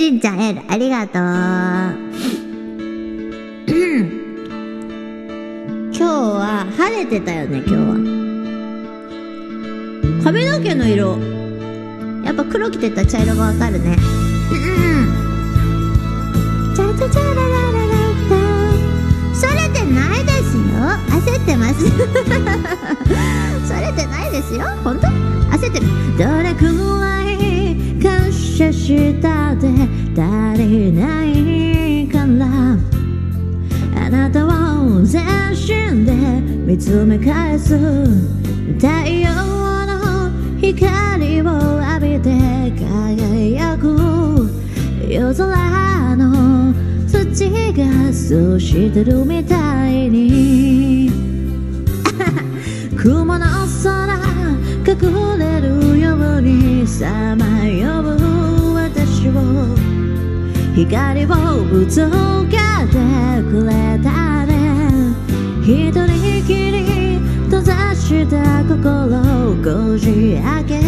ちんちゃんエールありがとう。今日は晴れてたよね。今日は髪の毛の色やっぱ黒着てた茶色がわかるね。チャチャチャラララララ。それてないですよ。焦ってます。それてないですよ。本当？焦ってる。どれくらい感謝したって足りないからあなたを全身で見つめ返す太陽の光を浴びて輝く夜空の土がそうしてるみたいに雲の空隠れるようにさまよう私を光をぶつけてくれたね。一人きり閉ざした心をこじ開け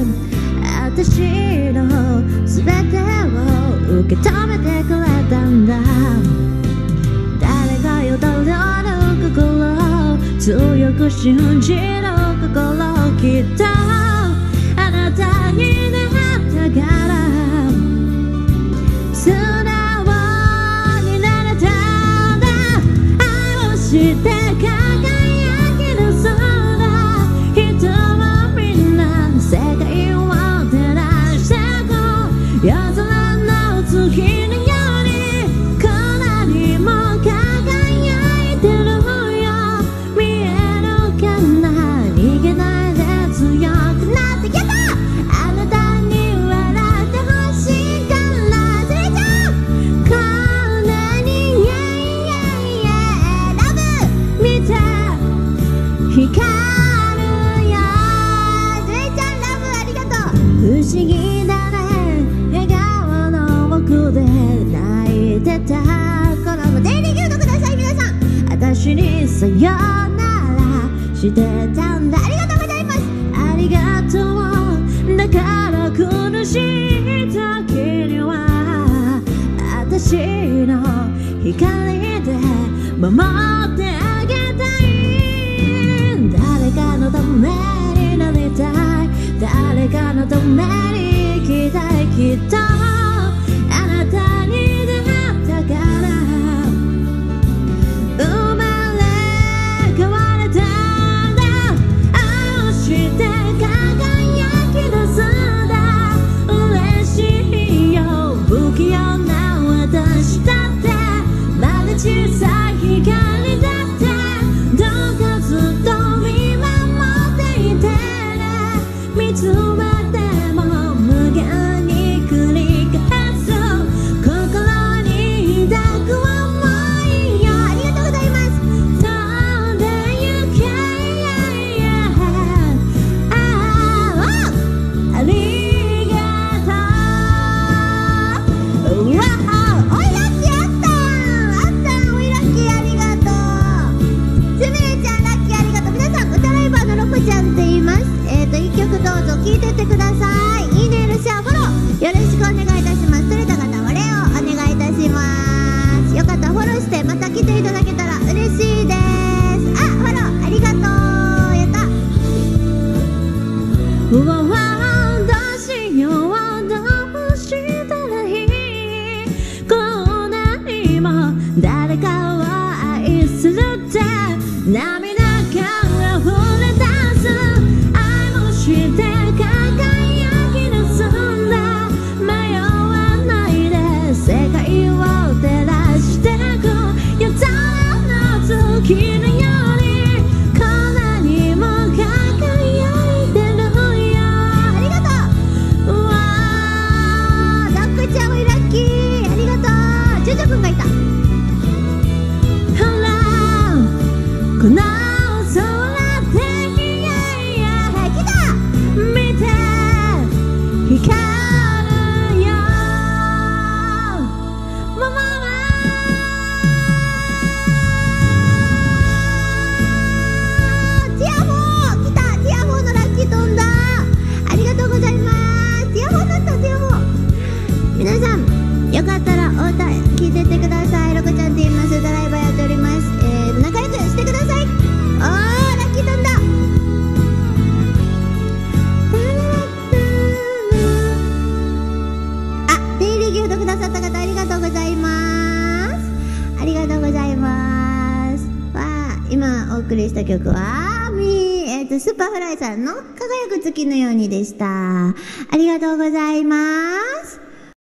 私の全てを受け止めてくれたんだ。誰かよ誰の心強く信じる心きっとあなたになったから素直になれたんだ。愛をして輝き出そうだ。人はみんな世界を照らしてこう夜空の月のようにこんなにも輝いてるよ。見えるかな逃げないで強くなってやった。あなたに笑ってほしいからずれちゃうこんなにイエイイエイイエイラブ見て光るよ。ずれちゃんラブありがとう。不思議だね笑顔の僕で泣いてた頃もデイリーギフトください皆さん。私にさよならしてたんだ。ありがとうございます。ありがとう。だから苦しい時には私の光で守ってあげたい。誰かのためになりたい。誰かのために生きたい。きっとあなたに出会ったから生まれ変われたんだ。愛をして輝き出すんだ。嬉しいよ不器用な私だってまだ小さい光だってどうかずっと見守っていてね。見つめても無限に繰りよかったらお歌聴いてってください。ロコちゃんって言います。ドライバーやっております。仲良くしてください。ラッキー飛んだ。デイリーギフトくださった方ありがとうございます。ありがとうございます。今お送りした曲はスーパーフライさんの輝く月のようにでした。ありがとうございます。